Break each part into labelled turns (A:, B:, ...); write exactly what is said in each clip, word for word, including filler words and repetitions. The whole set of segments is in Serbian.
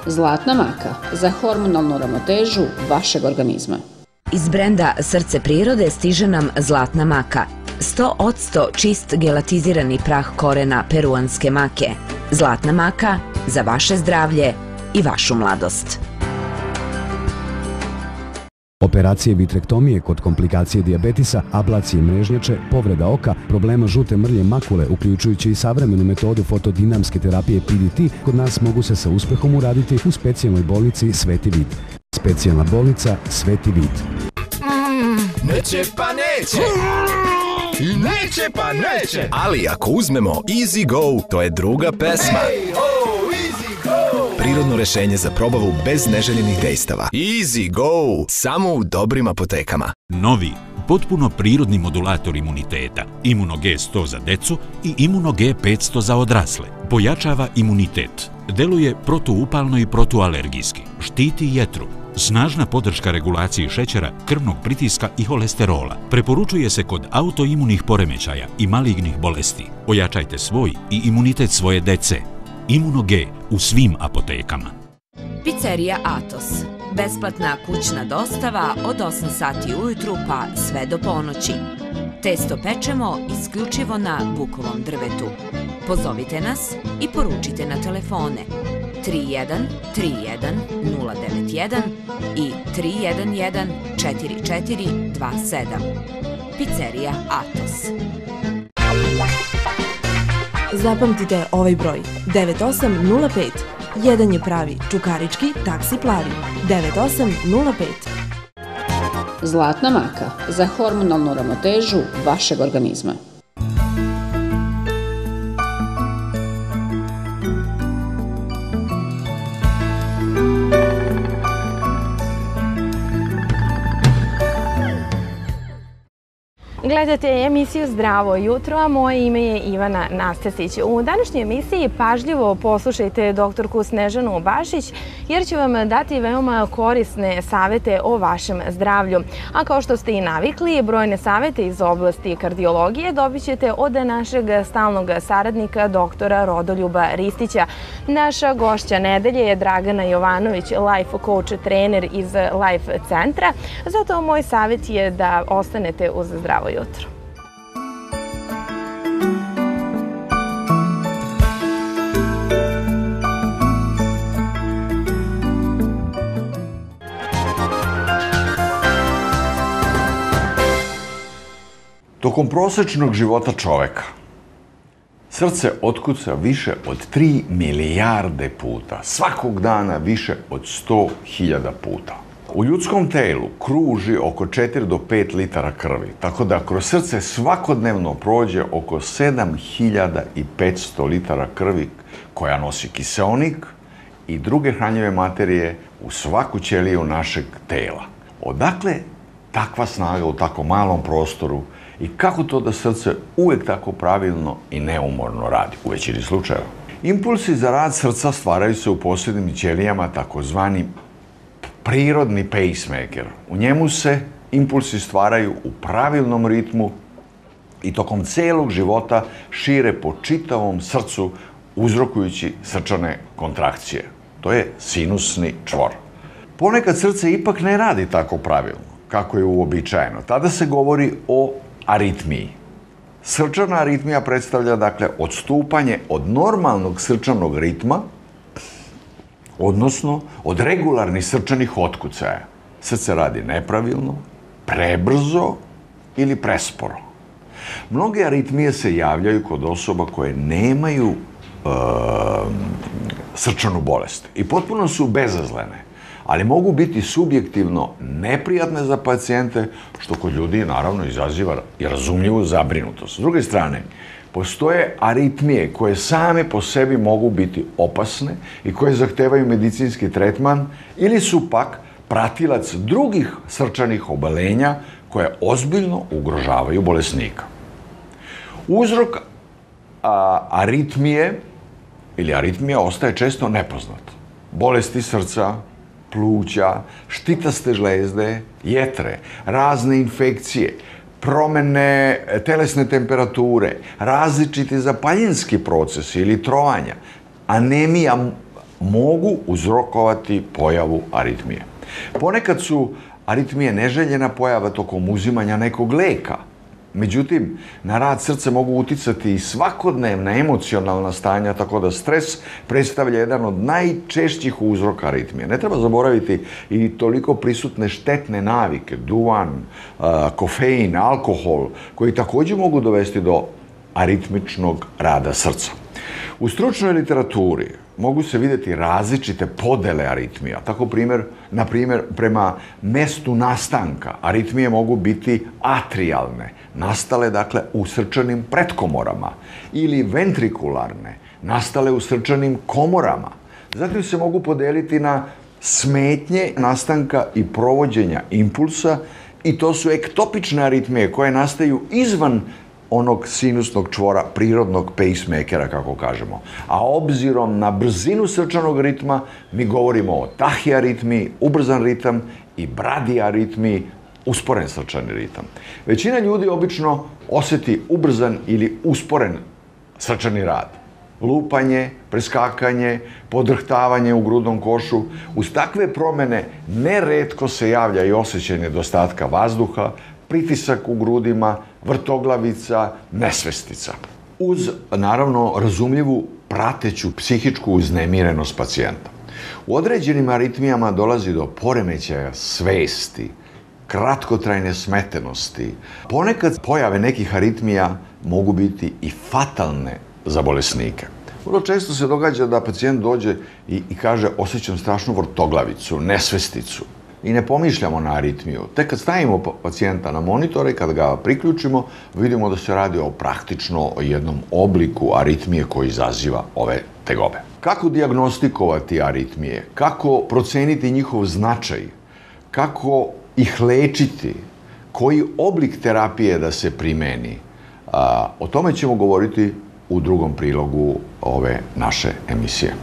A: Zlatna maka za hormonalnu ravnotežu vašeg organizma.
B: Iz brenda Srce prirode stiže nam Zlatna maka. sto posto čist gelatizirani prah korena peruanske make. Zlatna maka za vaše zdravlje i vašu mladost.
C: Operacije vitrektomije kod komplikacije dijabetisa, ablacije mrežnjače, povreda oka, problema žute mrlje makule, uključujući i savremenu metodu fotodinamske terapije P D T, kod nas mogu se sa uspehom uraditi u specijalnoj bolnici Sveti Vid. Specijalna bolnica Sveti Vid.
D: Neće pa neće! I neće pa neće! Ali ako uzmemo Easy Go, to je druga pesma. Prirodno rešenje za probavu bez neželjenih dejstava. Easy Go! Samo u dobrim apotekama.
E: Novi, potpuno prirodni modulator imuniteta. Imuno G sto za decu i Imuno G petsto za odrasle. Pojačava imunitet. Deluje protuupalno i protualergijski. Štiti jetru. Snažna podrška regulaciji šećera, krvnog pritiska i holesterola. Preporučuje se kod autoimunih poremećaja i malignih bolesti. Ojačajte svoj i imunitet svoje dece. Imuno G u svim apotekama.
B: Pizzerija Atos. Besplatna kućna dostava od osam sati ujutru pa sve do ponoći. Testo pečemo isključivo na bukovom drvetu. Pozovite nas i poručite na telefone tri jedan tri jedan nula devet jedan i tri jedan jedan četiri četiri dva sedam. Pizzerija Atos.
F: Zapamtite ovaj broj devet osam nula pet. Jedan je pravi čukarički taksi plavi. devet osam nula pet.
A: Zlatna maka za hormonalnu ravnotežu vašeg organizma.
G: Gledate emisiju Zdravo jutro, a moje ime je Ivana Nastasić. U današnjoj emisiji pažljivo poslušajte doktorku Snežanu Bašić, jer će vam dati veoma korisne savete o vašem zdravlju. A kao što ste i navikli, brojne savete iz oblasti kardiologije dobit ćete od našeg stalnog saradnika, doktora Rodoljuba Ristića. Naša gošća nedelje je Dragana Jovanović, life coach trener iz Life centra. Zato moj savjet je da ostanete uz Zdravo jutro.
H: Tokom prosečnog života čoveka srce otkuca više od tri milijarde puta, svakog dana više od sto hiljada puta. U ljudskom telu kruži oko četiri do pet litara krvi, tako da kroz srce svakodnevno prođe oko sedam hiljada petsto litara krvi koja nosi kiseonik i druge hranjive materije u svaku ćeliju našeg tela. Odakle takva snaga u tako malom prostoru i kako to da srce uvek tako pravilno i neumorno radi u većini slučajeva? Impulsi za rad srca stvaraju se u posebnim ćelijama, takozvani prirodni pacemaker. U njemu se impulsi stvaraju u pravilnom ritmu i tokom celog života šire po čitavom srcu, uzrokujući srčane kontrakcije. To je sinusni čvor. Ponekad srce ipak ne radi tako pravilno, kako je uobičajeno. Tada se govori o aritmiji. Srčana aritmija predstavlja, dakle, odstupanje od normalnog srčanog ritma, odnosno od regularnih srčanih otkucaja. Srce radi nepravilno, prebrzo ili presporo. Mnoge aritmije se javljaju kod osoba koje nemaju e, srčanu bolest i potpuno su bezazlene, ali mogu biti subjektivno neprijatne za pacijente, što kod ljudi naravno izaziva i razumljivu zabrinutost. S druge strane, postoje aritmije koje same po sebi mogu biti opasne i koje zahtevaju medicinski tretman ili su pak pratilac drugih srčanih obolenja koje ozbiljno ugrožavaju bolesnika. Uzrok a, aritmije ili aritmija ostaje često nepoznat. Bolesti srca, pluća, štitaste žlezde, jetre, razne infekcije, promene telesne temperature, različiti zapaljinski procesi ili trovanja, anemija mogu uzrokovati pojavu aritmije. Ponekad su aritmije neželjena pojava tokom uzimanja nekog leka. Međutim, na rad srca mogu uticati i svakodnevna emocionalna stanja, tako da stres predstavlja jedan od najčešćih uzroka aritmije. Ne treba zaboraviti i toliko prisutne štetne navike, duvan, kofein, alkohol, koji također mogu dovesti do aritmičnog rada srca. U stručnoj literaturi mogu se vidjeti različite podele aritmija. Tako primjer, na primjer, prema mestu nastanka aritmije mogu biti atrijalne, nastale dakle u srčanim pretkomorama, ili ventrikularne, nastale u srčanim komorama. Zatim se mogu podeliti na smetnje nastanka i provođenja impulsa, i to su ektopične aritmije koje nastaju izvan onog sinusnog čvora, prirodnog pacemakera, kako kažemo. A obzirom na brzinu srčanog ritma, mi govorimo o tahiaritmiji, ubrzan ritam, i bradiaritmiji, usporen srčani ritam. Većina ljudi obično osjeti ubrzan ili usporen srčani rad. Lupanje, preskakanje, podrhtavanje u grudnom košu. Uz takve promjene neretko se javlja i osjećaj nedostatka vazduha, pritisak u grudima, vrtoglavica, nesvestica. Uz, naravno, razumljivu prateću psihičku uznemirenost pacijenta. U određenim aritmijama dolazi do poremećaja svesti, kratkotrajne smetenosti. Ponekad pojave nekih aritmija mogu biti i fatalne za bolesnike. Vrlo često se događa da pacijent dođe i, i kaže osjećam strašnu vrtoglavicu, nesvesticu. I ne pomišljamo na aritmiju. Tek kad stavimo pacijenta na monitore, kad ga priključimo, vidimo da se radi o praktično o jednom obliku aritmije koji izaziva ove tegobe. Kako dijagnostikovati aritmije? Kako proceniti njihov značaj? Kako ih lečiti? Koji oblik terapije da se primeni? A, o tome ćemo govoriti u drugom prilogu ove naše emisije.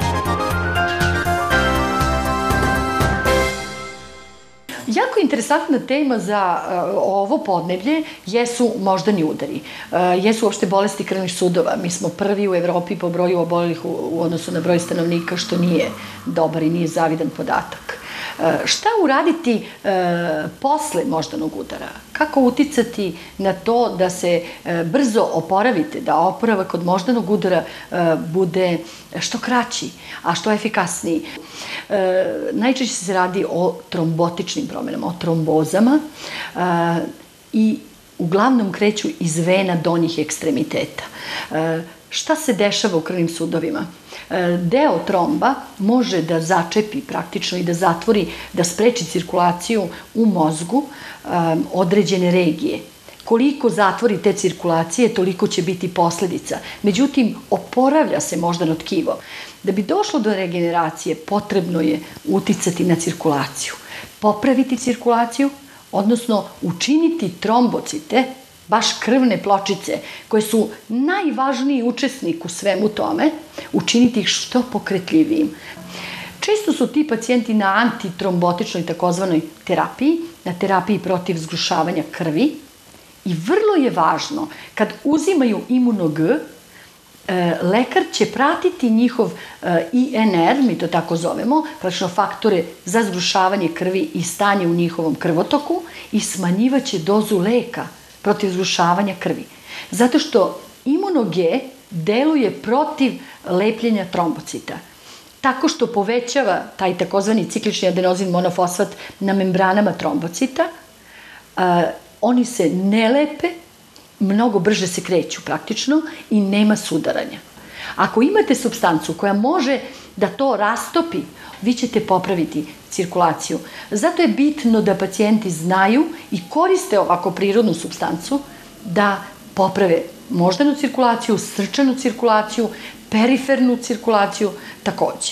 I: Jako interesantna tema za uh, ovo podneblje jesu moždani udari. Uh, jesu uopšte bolesti krvnih sudova. Mi smo prvi u Evropi po broju obolelih u, u odnosu na broj stanovnika, što nije dobar i nije zavidan podatak. Uh, šta uraditi uh, posle moždanog udara? Kako uticati na to da se uh, brzo oporavite, da oporavak od moždanog udara uh, bude što kraći, a što efikasniji? E, najčešće se radi o trombotičnim promjenama, o trombozama e, i uglavnom kreću iz vena donjih ekstremiteta. E, šta se dešava u krvnim sudovima? E, deo tromba može da začepi praktično i da zatvori, da spreči cirkulaciju u mozgu e, određene regije. Koliko zatvori te cirkulacije, toliko će biti posljedica. Međutim, oporavlja se moždano tkivo. Da bi došlo do regeneracije, potrebno je uticati na cirkulaciju. Popraviti cirkulaciju, odnosno učiniti trombocite, baš krvne pločice, koje su najvažniji učesnik u svemu tome, učiniti ih što pokretljivijim. Često su ti pacijenti na antitrombotičnoj takozvanoj terapiji, na terapiji protiv zgrušavanja krvi, i vrlo je važno, kad uzimaju imuno-G, lekar će pratiti njihov I N R, mi to tako zovemo, praktično faktore za zgrušavanje krvi i stanje u njihovom krvotoku, i smanjivaće dozu leka protiv zgrušavanja krvi. Zato što imuno-G deluje protiv lepljenja trombocita. Tako što povećava taj takozvani ciklični adenozin monofosfat na membranama trombocita, oni se ne lepe, mnogo brže se kreću praktično i nema sudaranja. Ako imate supstancu koja može da to rastopi, vi ćete popraviti cirkulaciju. Zato je bitno da pacijenti znaju i koriste ovako prirodnu supstancu da poprave moždanu cirkulaciju, srčanu cirkulaciju, perifernu cirkulaciju takođe.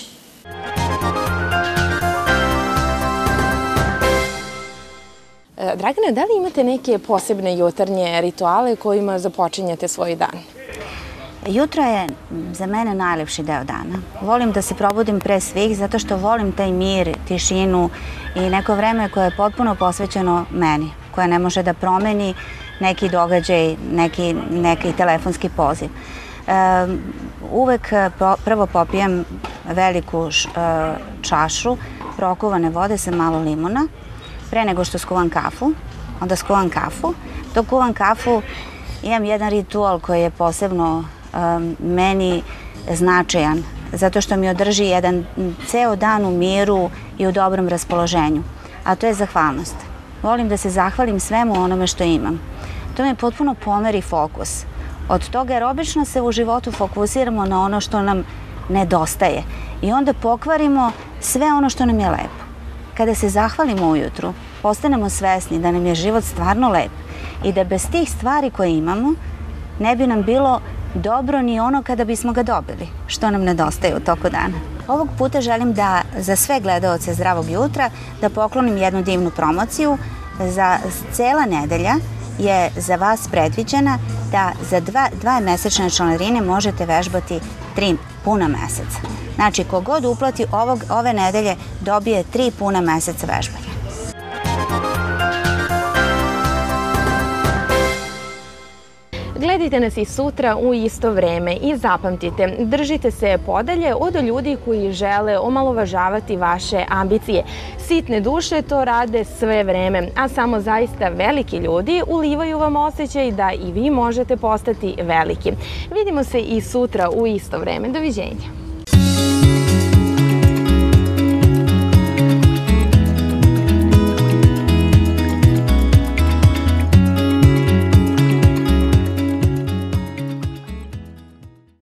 G: Dragana, da li imate neke posebne jutarnje rituale kojima započinjate svoj dan?
J: Jutro je za mene najlepši deo dana. Volim da se probudim pre svih zato što volim taj mir, tišinu i neko vreme koje je potpuno posvećeno meni, koje ne može da promeni neki događaj, neki, neki telefonski poziv. Uvek prvo popijem veliku čašu prokuvane vode sa malo limuna, pre nego što skuvam kafu. Onda skuvam kafu. Dok kuvam kafu imam jedan ritual koji je posebno meni značajan, zato što mi održi jedan ceo dan u miru i u dobrom raspoloženju, a to je zahvalnost. Volim da se zahvalim svemu onome što imam. To mi potpuno pomeri fokus od toga, jer obično se u životu fokusiramo na ono što nam nedostaje i onda pokvarimo sve ono što nam je lepo. Kada se zahvalimo ujutru, postanemo svesni da nam je život stvarno lep i da bez tih stvari koje imamo ne bi nam bilo dobro ni ono kada bismo ga dobili, što nam nedostaje u toku dana. Ovog puta želim da za sve gledaoce Zdravog jutra da poklonim jednu divnu promociju. Za cela nedelja je za vas predviđena da za dva, dva mesečne članarine možete vežbati tri puna meseca. Znači, kogod uplati ovog, ove nedelje dobije tri puna meseca vežbanja.
G: Gledajte nas i sutra u isto vreme i zapamtite, držite se podalje od ljudi koji žele omalovažavati vaše ambicije. Sitne duše to rade sve vreme, a samo zaista veliki ljudi ulivaju vam osjećaj da i vi možete postati veliki. Vidimo se i sutra u isto vreme. Doviđenja.